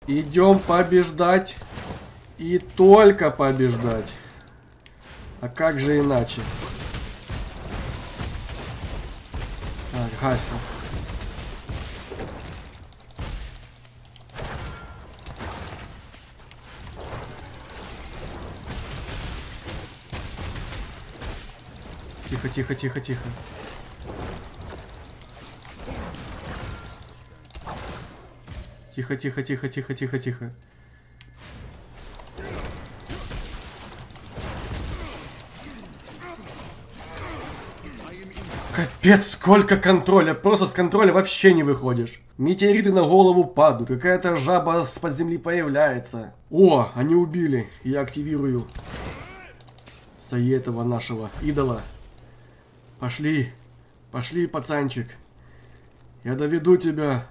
Идем побеждать. И только побеждать. А как же иначе? Так, гасим. Тихо, тихо, тихо, тихо. Тихо, тихо, тихо, тихо, тихо, тихо. Капец, сколько контроля. Просто с контроля вообще не выходишь. Метеориты на голову падают. Какая-то жаба с-под земли появляется. О, они убили. Я активирую этого нашего идола. Пошли. Пошли, пацанчик. Я доведу тебя.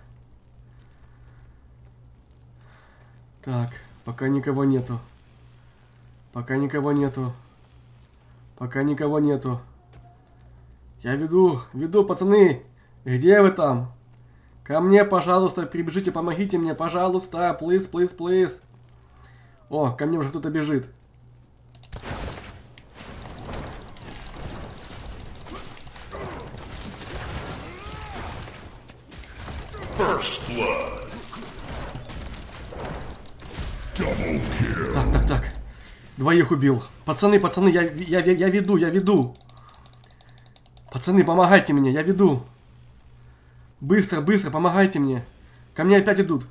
Так, пока никого нету. Пока никого нету. Пока никого нету. Я веду, пацаны. Где вы там? Ко мне, пожалуйста, прибежите, помогите мне, пожалуйста. Плиз, плиз, плиз. О, ко мне уже кто-то бежит. Так. Двоих убил. Пацаны, я веду. Пацаны, помогайте мне, я веду. Быстро, помогайте мне. Ко мне опять идут.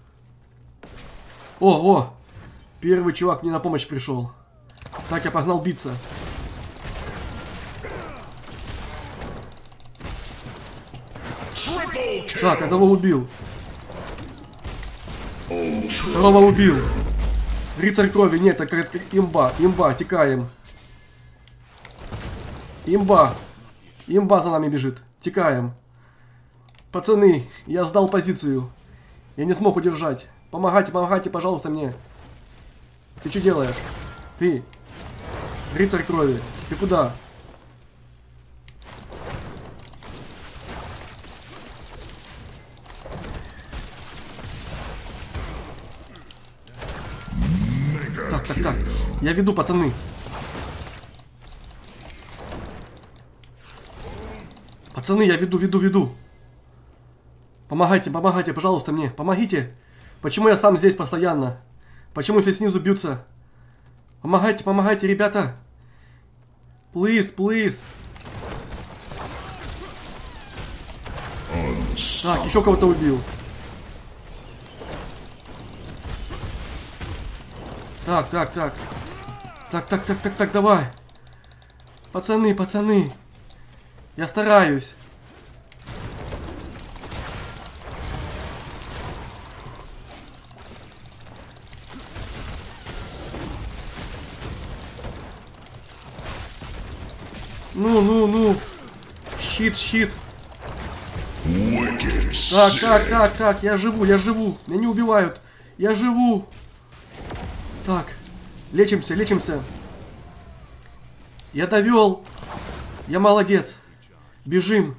О, первый чувак мне на помощь пришел. Так, я погнал биться. Так, одного убил. Второго убил. Рыцарь крови, нет, это имба, текаем. Имба за нами бежит, текаем. Пацаны, я сдал позицию. Я не смог удержать. Помогайте, пожалуйста, мне. Ты что делаешь? Ты, рыцарь крови, ты куда? Так. Я веду, пацаны. Пацаны, я веду. Помогайте, пожалуйста, мне. Помогите. Почему я сам здесь постоянно? Почему все снизу бьются? Помогайте, ребята. Please. Так, еще кого-то убил. Так, давай. Пацаны. Я стараюсь. Ну. Щит. Так, я живу. Меня не убивают. Я живу. Так, лечимся. Я довел. Я молодец. Бежим.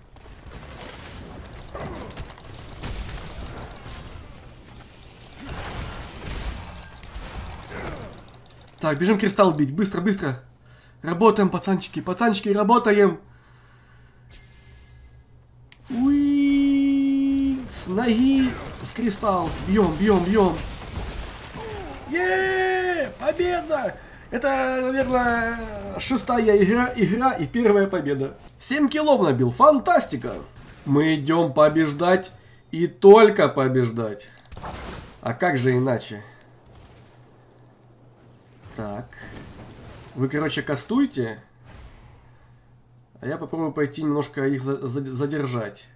Так, бежим кристалл бить. Быстро. Работаем, пацанчики, работаем. Уи, с ноги, с кристалл. Бьем. Победа! Это, наверное, 6-я игра и первая победа. 7 киллов набил, фантастика! Мы идем побеждать и только побеждать. А как же иначе? Так. Вы, короче, кастуйте. А я попробую пойти немножко их задержать.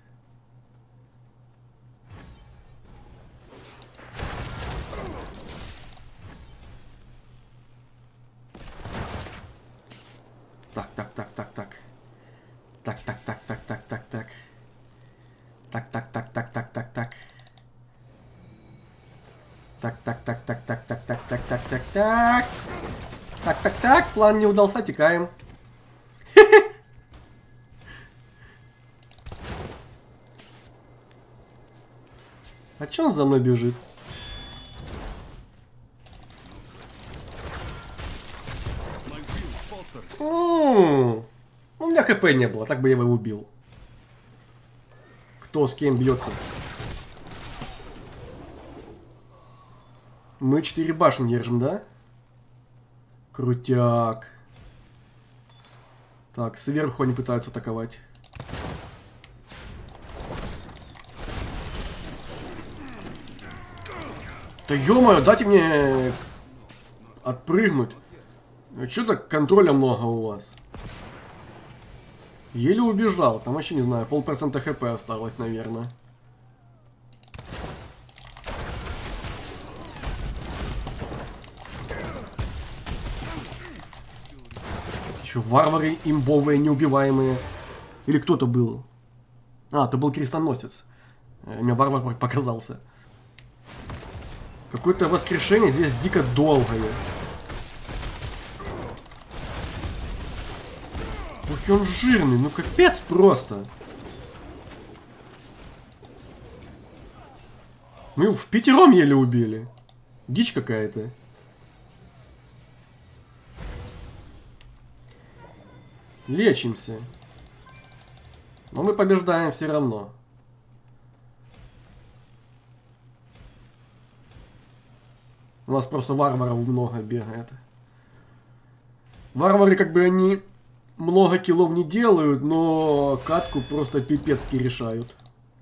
Так, план не удался, текаем. А чё он за мной бежит? У меня хп не было, так бы я его убил. Кто с кем бьется? Мы 4 башни держим, да? Крутяк. Так, сверху они пытаются атаковать. Да ё-моё, дайте мне отпрыгнуть. Чё так контроля много у вас? Еле убежал. Там вообще, не знаю, 0,5% хп осталось, наверное. Еще варвары имбовые, неубиваемые. Или кто-то был? А, это был крестоносец. Мне варвар показался. Какое-то воскрешение здесь дико долгое. Ух, он жирный, ну капец просто. Мы его впятером еле убили. Дичь какая-то. Лечимся. Но мы побеждаем все равно. У нас просто варваров много бегает. Варвары, как бы, они много киллов не делают, но катку просто пипецки решают.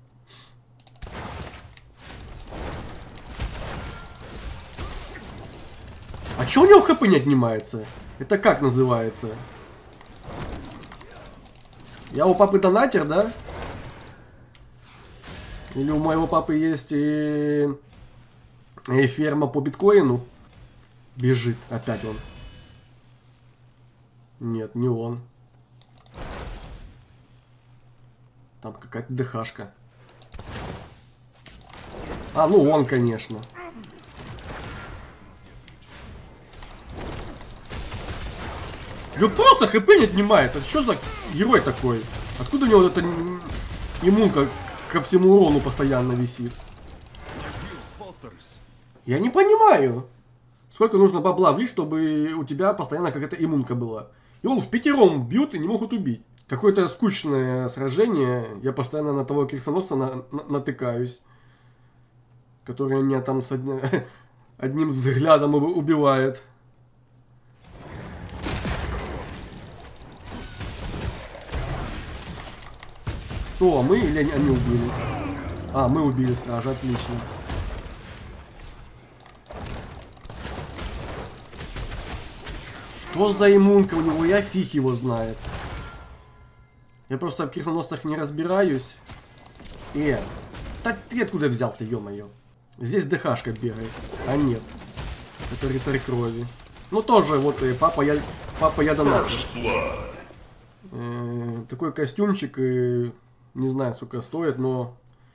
А чё у него хп не отнимается? Это как называется? Я у папы донатер, да? Или у моего папы есть и ферма по биткоину? Бежит опять он. Нет, не он. Там какая-то ДХшка. А, ну он, конечно. Просто хп не отнимает. Это что за герой такой? Откуда у него вот эта иммунка ко всему урону постоянно висит? Я не понимаю. Сколько нужно бабла влить, чтобы у тебя постоянно какая-то иммунка была. И он впятером бьют и не могут убить. Какое-то скучное сражение. Я постоянно на того крестоносца натыкаюсь. Который меня там с одним взглядом убивает. Что, мы или они убили? А, мы убили стража, отлично. Что за иммунка у него? Я фиг его знает. Я просто в крестоносцах не разбираюсь. Так ты откуда взялся, ё-моё? Здесь ДХшка бегает. А нет. Это рыцарь крови. Ну тоже, вот папа я донатор. Такой костюмчик, не знаю, сколько стоит, но...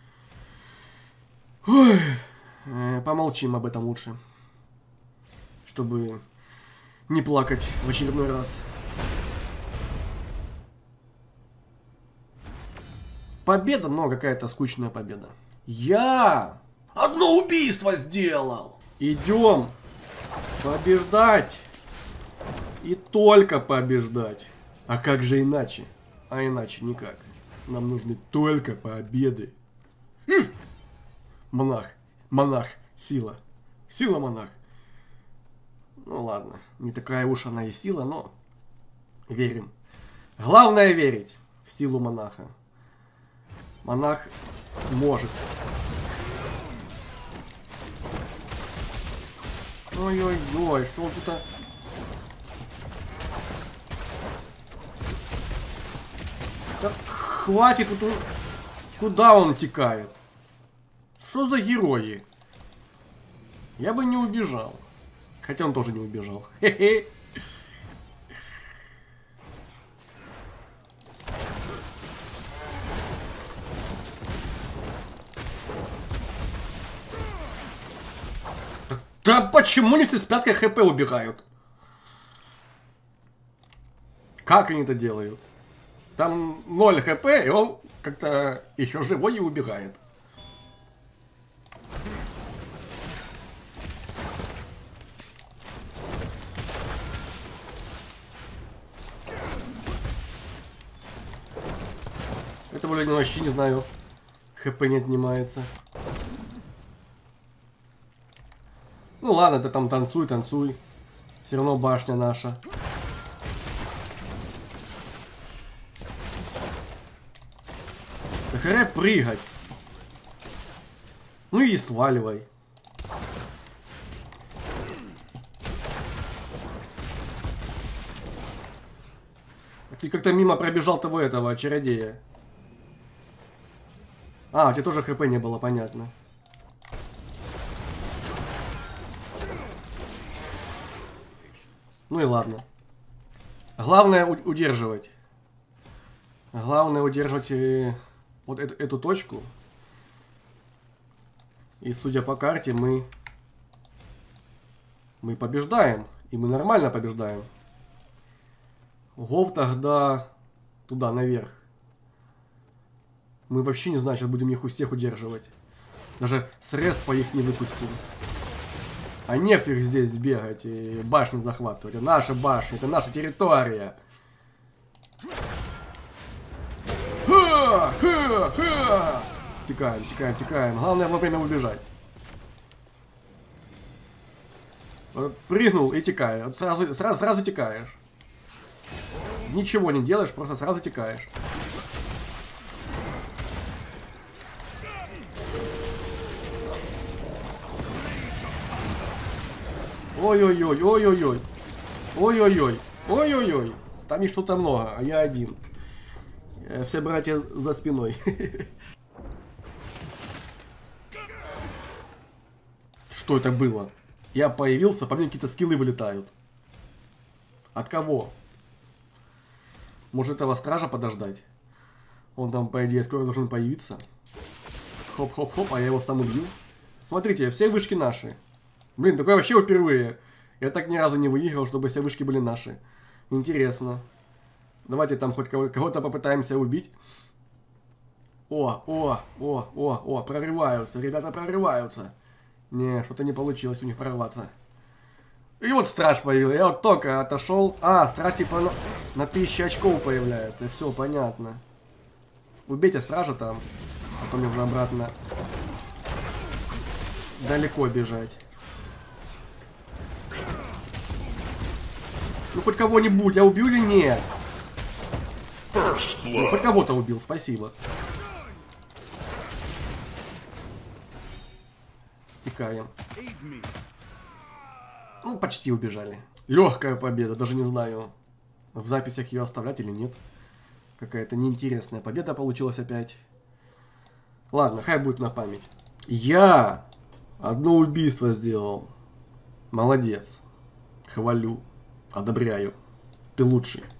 Ой, помолчим об этом лучше. Чтобы не плакать в очередной раз. Победа, но какая-то скучная победа. Я одно убийство сделал! Идем побеждать! И только побеждать! А как же иначе? А иначе никак. Нам нужны только победы. Монах. Монах. Сила. Сила монах. Ну ладно. Не такая уж она и сила, но верим. Главное верить в силу монаха. Монах сможет. Ой-ой-ой, что он тут... Да хватит, тут... Куда он текает? Что за герои? Я бы не убежал. Хотя он тоже не убежал. Хе-хе. Да почему они все с пяткой хп убегают? Как они это делают? Там 0 хп, и он как-то еще живой и убегает. этого люди вообще не знаю. ХП не отнимается. Ну ладно, ты там танцуй, танцуй. Все равно башня наша. Да хрен прыгать. Ну и сваливай. Ты как-то мимо пробежал того этого чародея. А, у тебя тоже хп не было, понятно. Ну и ладно. Главное удерживать. Главное удерживать вот эту точку. И судя по карте, мы побеждаем. И мы нормально побеждаем. Гов тогда туда, наверх. Мы вообще не знаем, сейчас будем их у всех удерживать. Даже с респа их не выпустим. А нефиг здесь бегать и башни захватывать. Это наша башня, это наша территория. Текаем, текаем, текаем. Главное вовремя убежать. Вот прыгнул и текаешь. Вот сразу текаешь. Ничего не делаешь, просто сразу текаешь. Ой-ой-ой, ой-ой-ой. Ой-ой-ой, ой-ой-ой. Там их что-то много, а я один. Все братья за спиной. Что это было? Я появился, по мне какие-то скиллы вылетают. От кого? Может этого стража подождать? Он там, по идее, скоро должен появиться. Хоп-хоп-хоп, а я его сам убью. Смотрите, все вышки наши. Блин, такое вообще впервые. Я так ни разу не выиграл, чтобы все вышки были наши. Интересно. Давайте там хоть кого-то попытаемся убить. О, прорываются. Ребята прорываются. Не, что-то не получилось у них прорваться. И вот страж появился. Я вот только отошел. А, страж типа на 1000 очков появляется. Все, понятно. Убейте стража там. Потом нужно обратно далеко бежать. Ну хоть кого-нибудь, я убил или нет? Ну, хоть кого-то убил, спасибо. Текаем. Ну, почти убежали. Легкая победа, даже не знаю, в записях ее оставлять или нет. Какая-то неинтересная победа получилась опять. Ладно, хай будет на память. Я одно убийство сделал. Молодец. Хвалю. Одобряю. Ты лучший.